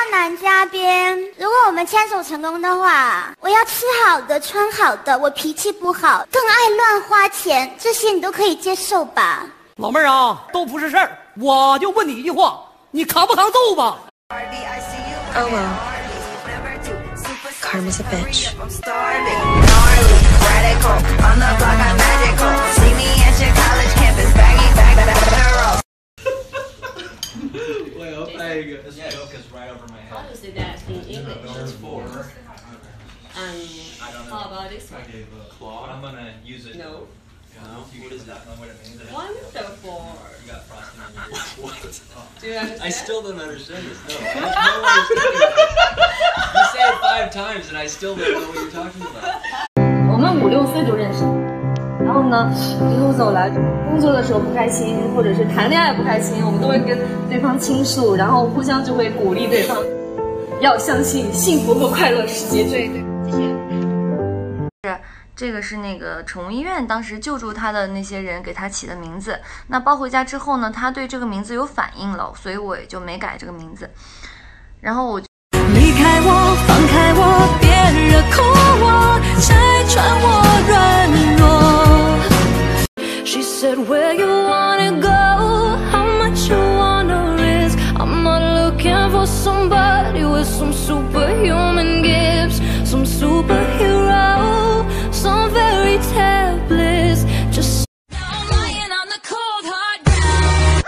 男嘉宾，如果我们牵手成功的话，我要吃好的、穿好的，我脾气不好，更爱乱花钱，这些你都可以接受吧？ 老妹儿啊，都不是事儿，我就问你一句话，你扛不扛揍吧 Oh well. Karma's a bitch. Well, this joke is right over my head. Obviously, that's in English. There's 4. I don't know. How about this one? I gave up. Claw. I'm gonna use it. No. No. What is that? What it means? One of the 4. You got frosting on your face. What? Do you understand? I still don't understand this. No. There's no understanding of it. You say it 5 times and I still don't know what you're talking about. 我们5、6岁就认识，然后呢，一路走来，工作的时候不开心，或者是谈恋爱不开心，我们都会跟对方倾诉，然后互相就会鼓励对方，要相信幸福和快乐是结对。谢谢。 这个是那个宠物医院当时救助他的那些人给他起的名字。那抱回家之后呢，他对这个名字有反应了，所以我也就没改这个名字。然后我离开我，放开我，别惹哭我，拆穿我软弱。She said, Where you wanna go? How much you wanna risk? I'm not looking for somebody with some superhuman gifts, some superhero, some fairy tale bliss. Just now I'm lying on the cold hard ground.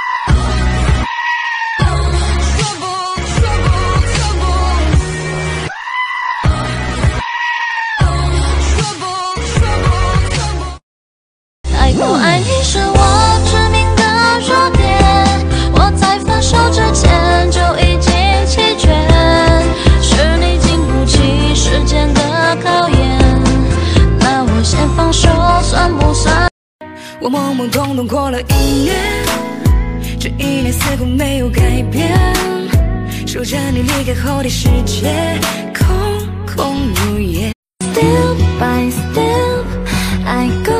Trouble, trouble, trouble. Trouble, trouble, trouble. 太过爱你是我致命的弱点，我在分手之前就已经弃权，是你经不起时间的考验，那我先放手算不算？我懵懵懂懂过了1年，这1年似乎没有改变，守着你离开后的世界空空如也。Step by step, I go.